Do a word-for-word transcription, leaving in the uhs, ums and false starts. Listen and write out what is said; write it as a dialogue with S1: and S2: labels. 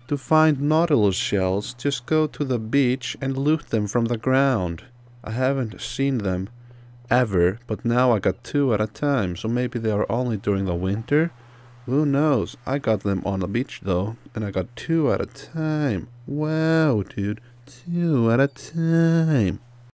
S1: To find Nautilus shells, just go to the beach and loot them from the ground. I haven't seen them ever, but now I got two at a time, so maybe they are only during the winter? Who knows? I got them on the beach though, and I got two at a time. Wow, dude, two at a time.